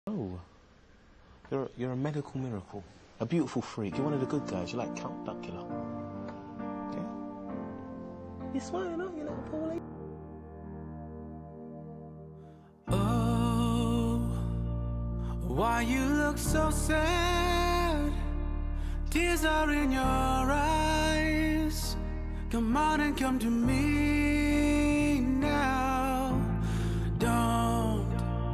Oh, you're a medical miracle. A beautiful freak. You're one of the good guys. You're like Count Duckula. Yeah? You're smiling, aren't you, little Paulie? Oh, why you look so sad? Tears are in your eyes. Come on and come to me now. Don't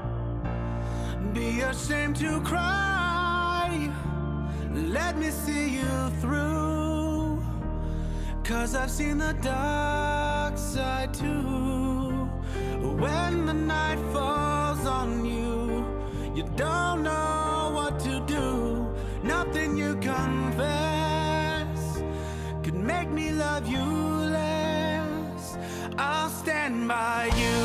be ashamed to cry. Let me see you through, 'cause I've seen the dark side too. When the night falls on you, you don't know what to do. Nothing you confess could make me love you less. I'll stand by you.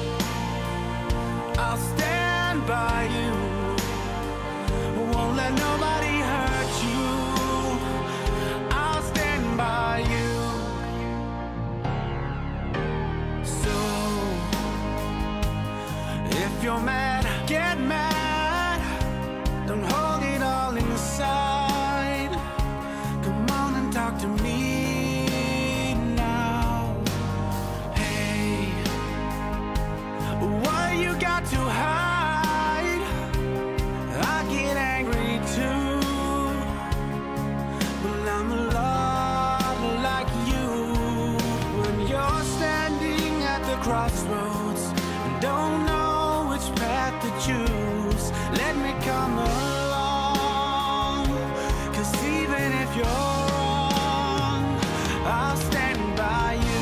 I'll stand by you. Won't let nobody hurt you. I'll stand by you. So if you're mad, get mad. Don't hold it all inside. Come on and talk to me now. Hey, what you got to hide? I get angry too, but I'm a lot like you. When you're standing at the crossroads and don't know which path to choose, let me come along, 'cause even if you're wrong, I'll stand by you.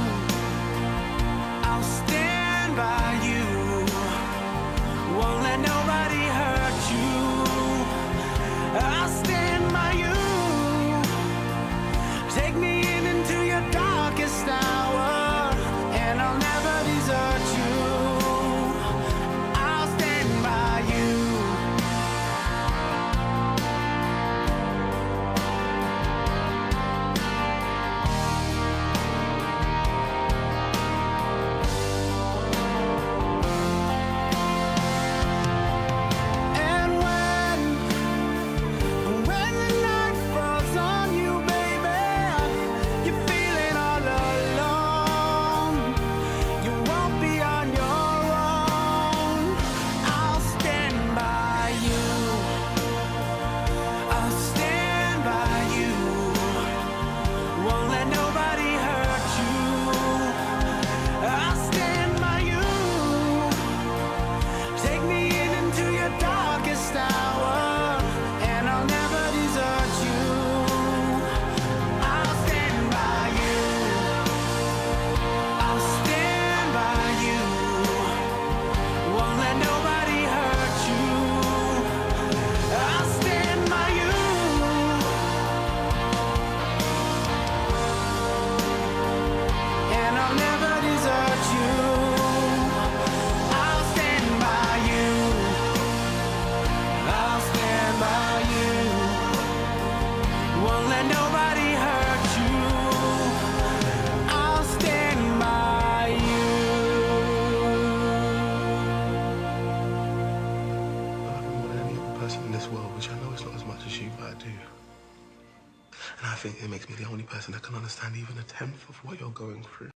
I'll stand by you. Won't let nobody hurt you. I'll stand by you. Take me into your darkest hour, and I'll never desert you. I'll stand by you. And when the night falls on you, baby, you're feeling all alone. You won't be on your own. I'll stand by you. I'll stand by you. Won't let nobody hurt you. I'll stand by you. Take me into your darkest hour, and I'll never desert you. I'll stand by you. I'll stand by you. Won't let nobody hurt you. I'll stand by you. And I'll never desert you. I'll stand by you. I'll stand by you. Won't let nobody hurt you. I'll stand by you. I love him more than any other person in this world, which I know is not as much as you, but I do. And I think it makes me the only person that can understand even a tenth of what you're going through.